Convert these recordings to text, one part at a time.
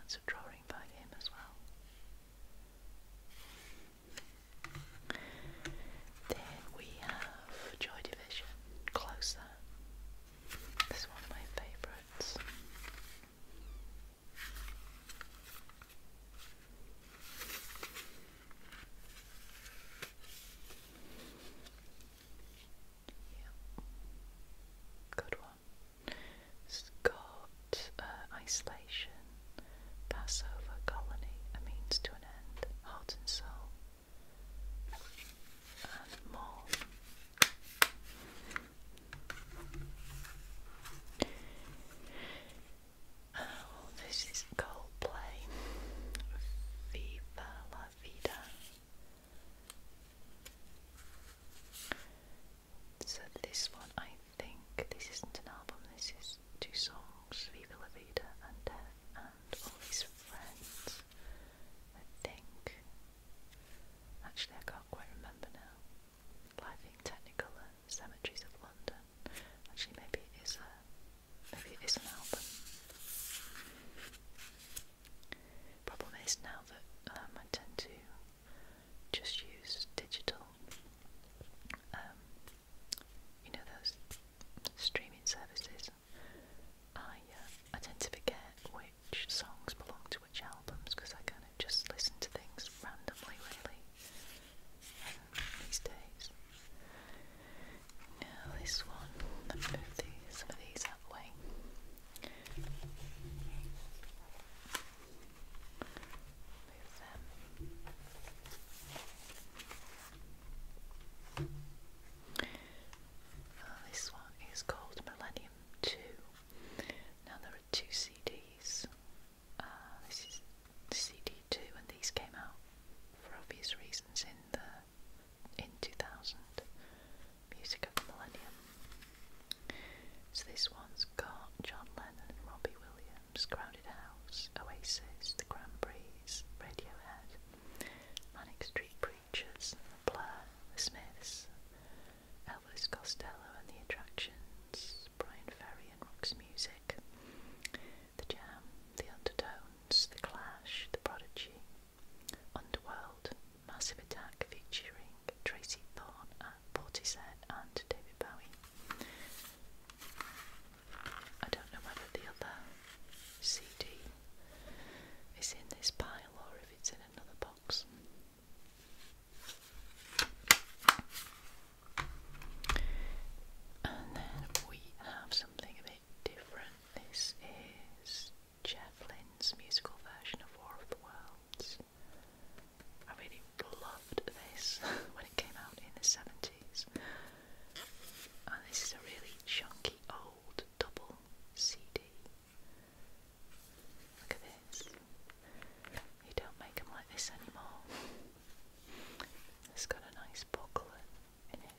That's a drawing by him as well. Then we have Joy Division, Closer. This is one of my favourites. Yeah, good one. It's got Isolation, Passover, Colony, A Means to an End, Heart and Soul, and more. Oh, this is Coldplay, Viva la Vida. So this one, I think, this isn't an album, this is 2 songs, Viva la Vida and Death and All His Friends, I think. Actually, I can't quite remember now. Live in Technicolor, Cemeteries of London. Actually, maybe it is an album. Problem is now that I tend to just use digital, you know, those streaming services. I tend to forget which songs belong to which albums because I kind of just listen to things randomly, really, these days. Now this one, let's move some of these out of the way. Move them. This one is called Millennium 2. Now there are 2 CDs. This is CD 2, and these came out for obvious reasons in 2000. Music of the Millennium. So this one's got John Lennon and Robbie Williams, Crowded House, Oasis, The Cranberries, Radiohead, Manic Street Preachers, Blur, The Smiths, Elvis Costello and the Attractions, Brian Ferry and Roxy Music, The Jam, The Undertones, The Clash, The Prodigy, Underworld, Massive Attack featuring Tracy Thorn, Portishead and David Bowie. I don't know whether the other CD is in this pile or if it's in another box. And then we have something a bit different. This is Jeff Lynne's musical version of War of the Worlds. I really loved this when it came out in the 70s. And this is a really chunky old double CD. Look at this. You don't make them like this anymore. It's got a nice booklet in it.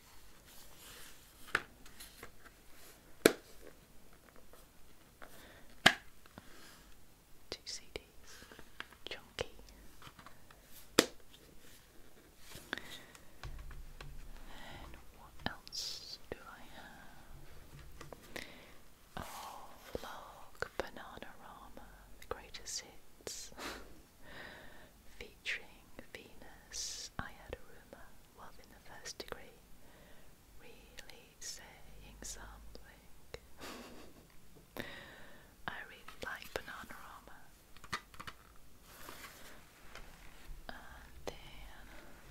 2 CDs. Chunky. And what else do I have? Oh, look, Bananarama, the greatest hits. Featuring Venus, I Had a Rumour, Love in the First Degree, Really Saying Something. I really like Bananarama. And then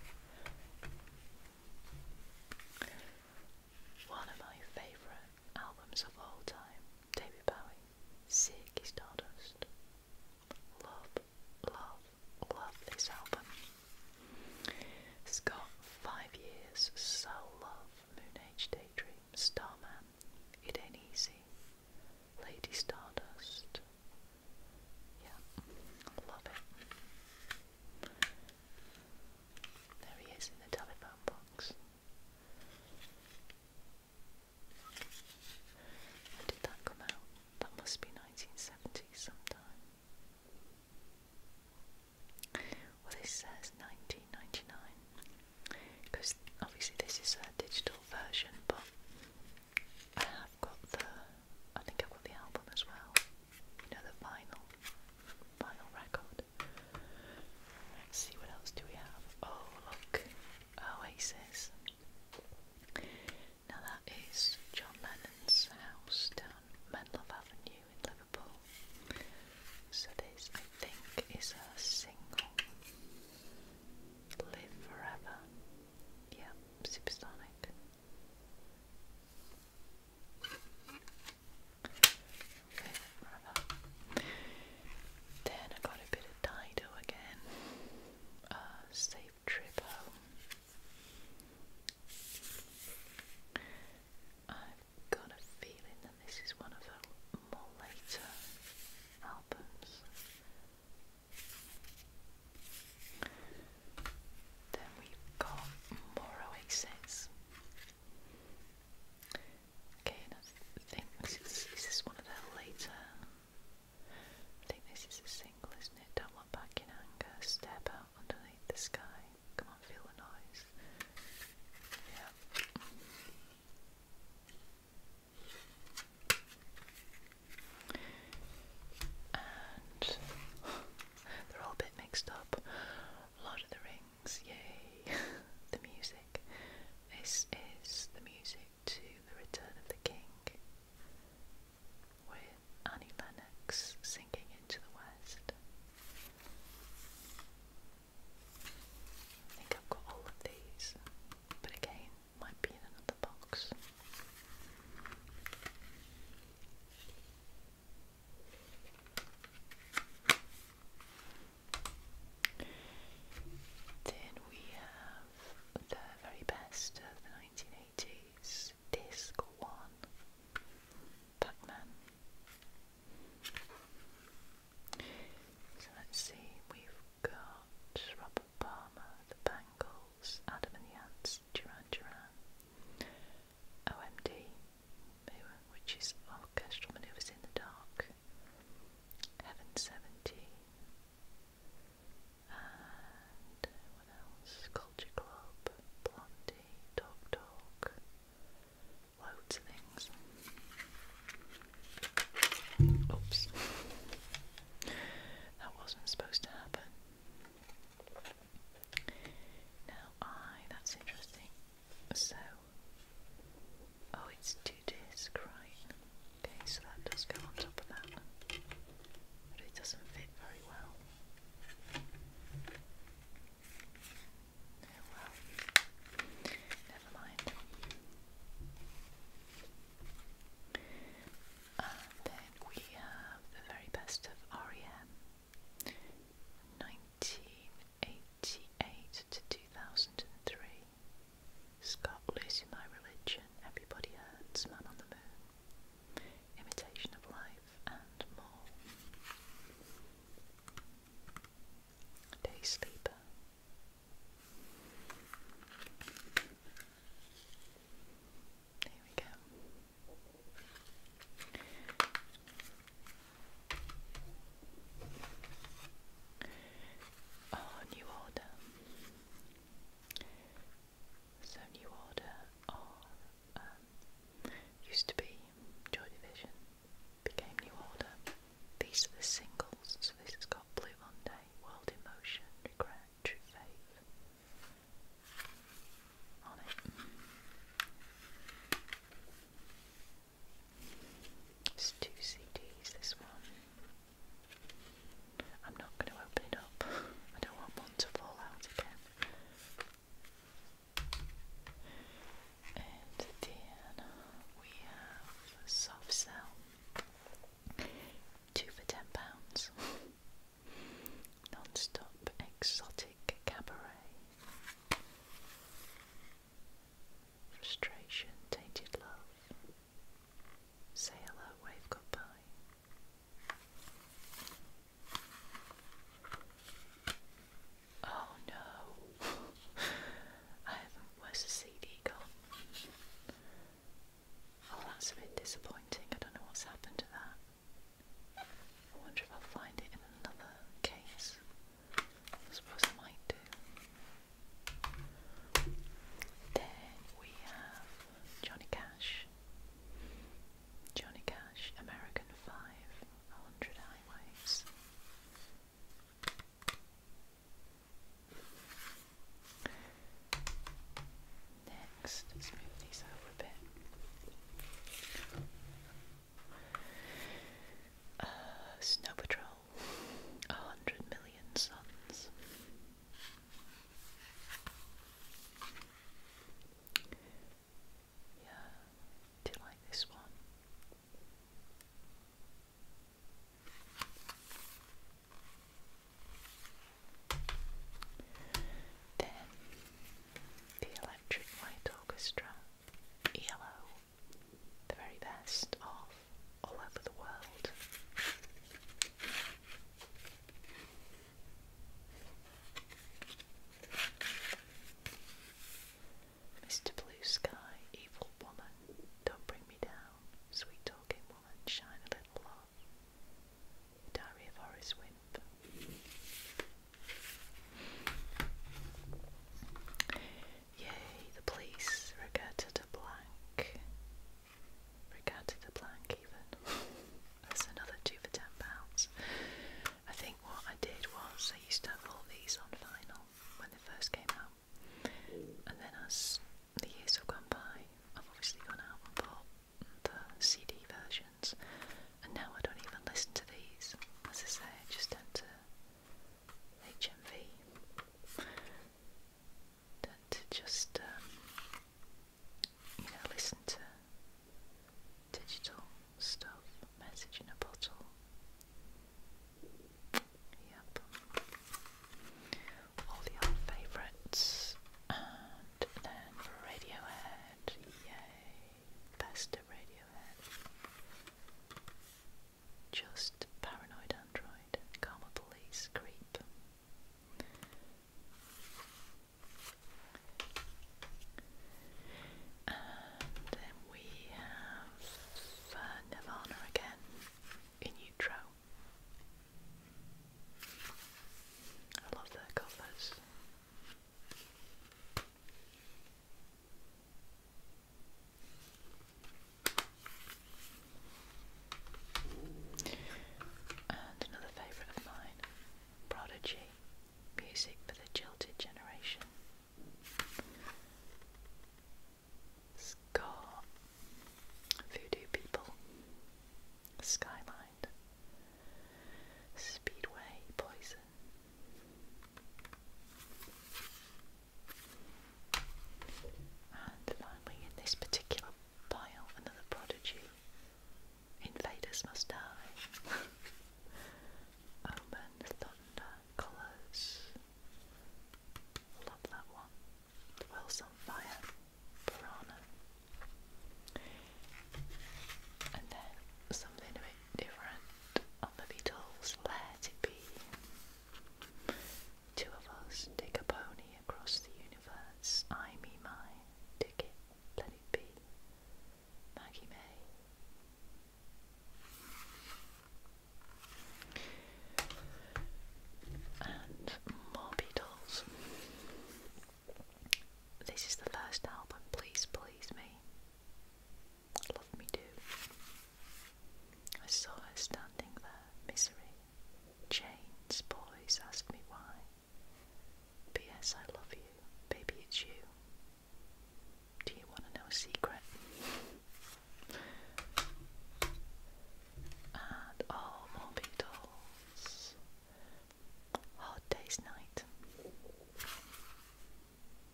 one of my favourite albums of all time, David Bowie, Ziggy Stardust. Love, love, love this album. It's got 5 Years, Soul Love, Moon Age Daydream, Starman, It Ain't Easy, Lady Stardust. Yeah, love it. There he is in the telephone box. When did that come out? That must be 1970 sometime. Well, this says 1999, because obviously this is a digital version, but I think I've got the album as well, you know, the vinyl.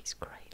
He's great.